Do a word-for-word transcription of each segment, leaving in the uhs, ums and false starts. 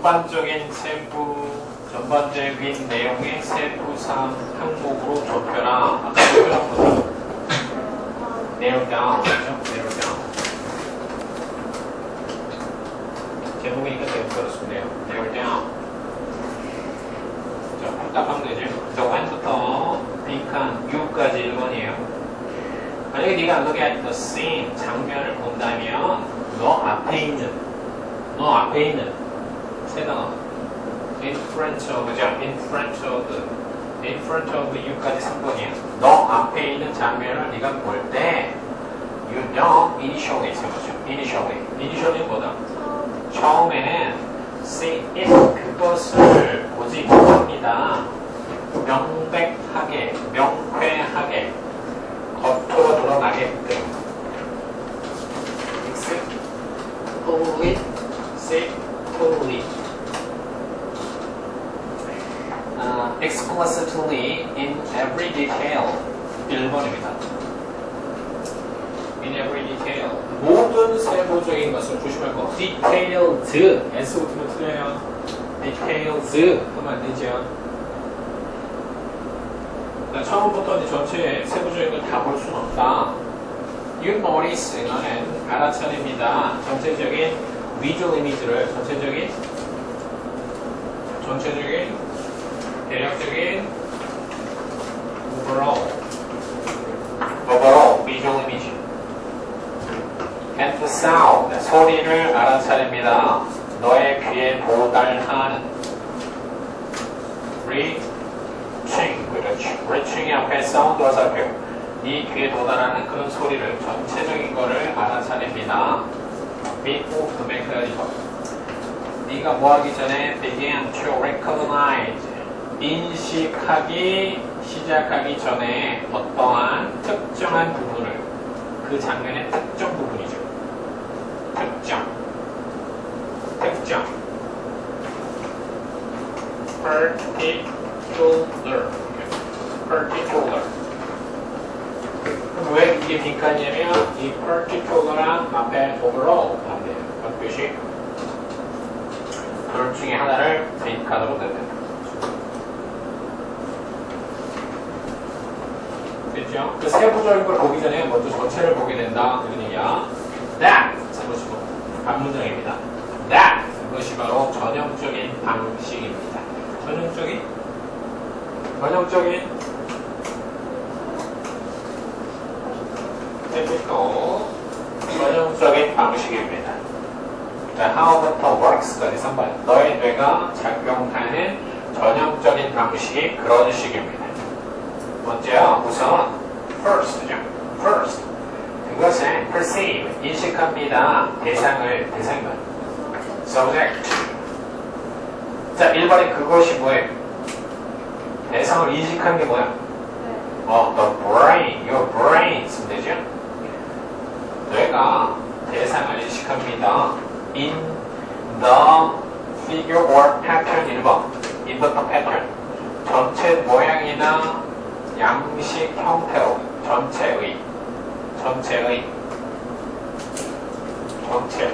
전반적인 세부, 전반적인 내용의 세부상 항목으로 좁혀라. 아까 좁혀란 거죠? 내용장, 그렇죠? 내용장. 제목이니까 제목 그렇습니다. 내용장. 자, 답하면 되죠? 자, when부터 빈칸 U까지 일 번이에요. 만약에 네가 look at the scene, 장면을 본다면 너 앞에 있는, 너 앞에 있는 세 단어 in front of, 그죠? in front of, in front of U까지 삼 번이에요. 너 앞에 있는 장면을 네가 볼 때 you know initially 세우죠. initially. initially는 뭐다? 처음에는 see it, 그것을 보지 못합니다. 명백하게, 명쾌하게 겉으로 드러나게끔 explicitly, explicitly, uh, explicitly in every detail. 일 번입니다. in every detail. 모든 세부적인 것을 조심할 거. detailed, s 붙으면 틀려요. details 하면 안 되죠. 처음부터 이제 전체 세부적인 걸 다 볼 수는 없다. You notice, 이거는 알아차립니다. 전체적인 visual image를, 전체적인, 전체적인, 대략적인 overall, overall visual image. And the sound, 소리를 알아차립니다. 너의 귀에 도달하는 reaching, 그렇죠. reaching이 앞에 사운드와 살펴요. 네 귀에 도달하는 그런 소리를, 전체적인 거를 알아차립니다. before to make a report. 네가 뭐 하기 전에 begin to recognize, 인식하기 시작하기 전에 어떠한 특정한 부분을, 그 장면의 특정 부분이죠. 특정, 특정, particular, particular. 그럼 왜 이게 빈칸이냐면 이 particular랑 앞에 overall 반대예요. 반드시 둘 중에 하나를 빈칸으로 넣는다. 됐죠? 그 세부적인 걸 보기 전에 먼저 전체를 보게 된다. 그런 얘기야. That, 그것이 뭐 반문장입니다. That, 그것이 바로 전형적인 방식입니다. 전형적인, 전형적인, typical, 전형적인 방식입니다. 자, how부터 works까지 삼 번. 너의 뇌가 작용하는 전형적인 방식이 그런 식입니다. 먼저 우선 first죠. first. 그것은 perceive, 인식합니다. 대상을, 대상을. subject. 자, 일 번에 그것이 뭐예요? 대상을 인식하는 게 뭐야? 어, the brain, your brain 쓰면 되죠? 뇌가 대상을 인식합니다. in the figure or pattern 일 번. in the pattern. 전체 모양이나 양식 형태로 전체의 전체의 전체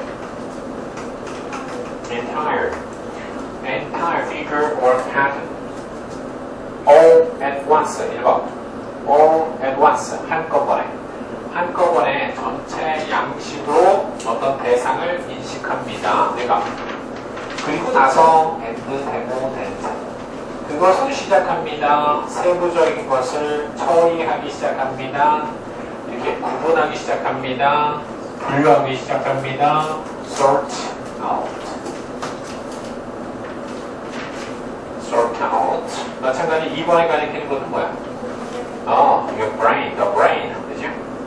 entire entire figure or pattern all at once 일 번 all at once 한꺼번에 한꺼번에 전체 양식으로 어떤 대상을 인식합니다. 내가 그리고 나서 and 되고 된다. 그것을 시작합니다. 세부적인 것을 처리하기 시작합니다. 이렇게 구분하기 시작합니다. 분류하기 시작합니다. sort out. sort out. 마찬가지 이 번에 가리키는 것은 뭐야? 어, your brain, the brain. 그죠?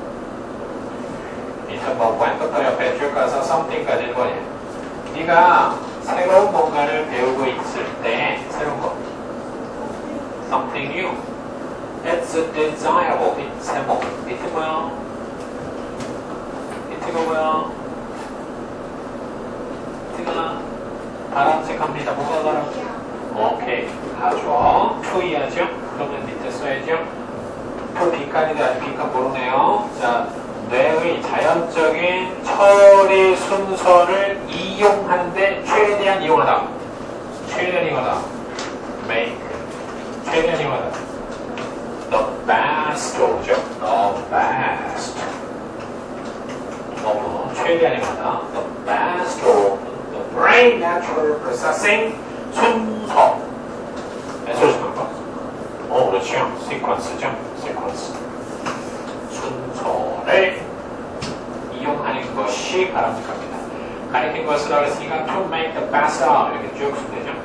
밑에 뭐 when부터 옆에 쭉 가서 something까지 일 번이야. 네가 새로운 뭔가를 배우고 있을 때 새로운 거. something new. It's desirable. 세모. 밑에 뭐야? 밑에가 뭐야? 밑에가 바람직합니다. 뭐가 바람? 오케이. 아주 투이하죠? 그러면 밑에 써야죠? 투 빈칸인데 아직 빈칸 모르네요. 자, 뇌의 자연적인 처리 순서를 이용하는데 최대한 이용하다. 최대한이거다. make 최대한이거다. the best 오죠. the best 너무 최대한이거다. the best of the brain natural processing 순서 소식한 거. 어, 그렇죠. 시퀀스죠. 시퀀스. 순서를 이용하는 것이 바람직합니다. 가리킨 것이라고 했으니까 to make the best of 이렇게 쭉 쓰면 되죠.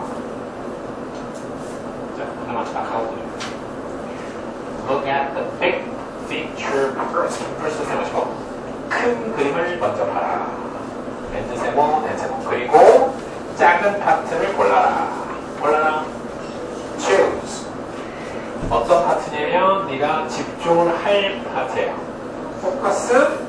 자, 하나만 딱 하고 look at the big picture first. first 세우시고 큰 그림을 먼저 봐라. 렌즈 세모, 렌즈 세모. 그리고 작은 파트를 골라라. 골라라. choose. 어떤 파트냐면 네가 집중을 할 파트예요. 포커스